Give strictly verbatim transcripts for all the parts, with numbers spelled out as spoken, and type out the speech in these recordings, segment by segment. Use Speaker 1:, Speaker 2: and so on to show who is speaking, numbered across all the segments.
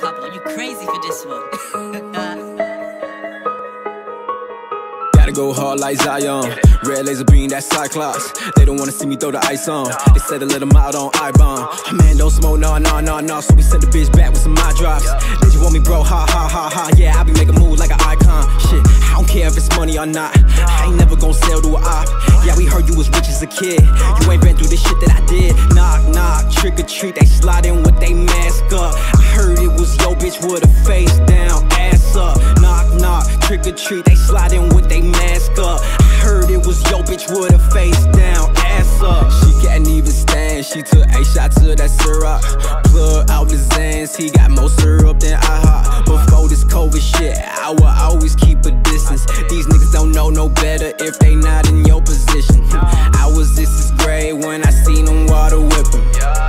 Speaker 1: Pablo, you crazy for this one.
Speaker 2: Gotta go hard like Zion. Red laser beam, that Cyclops. They don't wanna see me throw the ice on. They said to let them out on I-bomb. Man, don't smoke, nah, nah, nah, nah. So we sent the bitch back with some my drops. Did you want me, bro? Ha, ha, ha, ha. Yeah, I be making moves like an icon. Shit, I don't care if it's money or not. I ain't never gon' sell to a op. Yeah, we heard you was rich as a kid. You ain't been through the shit that I did. Knock, knock, trick or treat. They slide in with they mask up. I heard it was yo bitch with a face down, ass up. Knock, knock, trick or treat. They slide in with they mask up. I heard it was yo bitch with a face down, ass up. She can't even stand. She took a shot to that syrup. Plug out the Zans. He got more syrup than IHOP. Before this COVID shit, I will always keep a distance. These niggas don't know no better if they not in your position. I was this is grade when I seen them water whipping.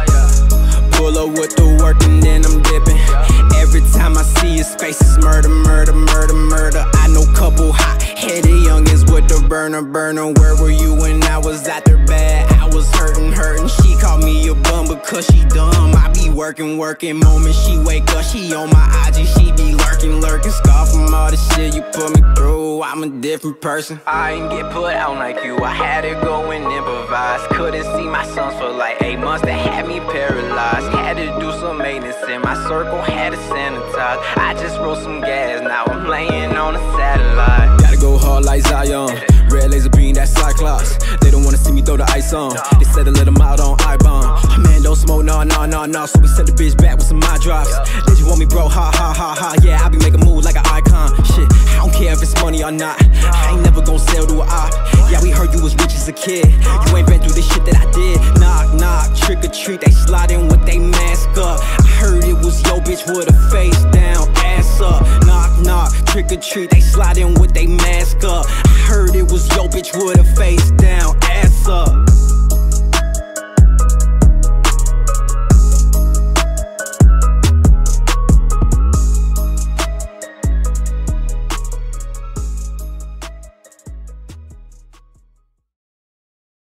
Speaker 2: Pull up with the work and then I'm dipping. Every time I see his face, it's murder, murder, murder, murder. I know couple hot-headed youngins with the burner, burner. Where were you when I was out there bad? I was hurting, hurting. She called me a bum because she dumb. I be working, working. Moment she wake up, she on my I G. She be lurking, lurking. Scar from all the shit you put me through. I'm a different person. I ain't get put out like you. I had to go and improvise. Couldn't see my sons for like eight months. That had me paralyzed. Had to do some maintenance in my circle. Had to sanitize. I just rolled some gas. Now I'm laying on a satellite. Gotta go hard like Zion. Red laser beam, that Cyclops. They don't wanna see me throw the ice on. They said to let them out on I-bomb. Man, don't smoke, nah, nah, nah, nah. So we sent the bitch back with some my drops. Did you want me, bro? Ha, ha, ha, ha. Yeah, I be making moves like an icon. Shit, I don't care if it's money or not. I ain't never gon' sell to a op. Yeah, we heard you was rich as a kid. You ain't been through the shit that I did. Knock, knock, trick or treat. They slide in with they mask up. I heard it was yo bitch with a face down, ass up. Knock, knock, trick or treat. They slide in with they mask up. I heard it was yo bitch with a face down, ass up.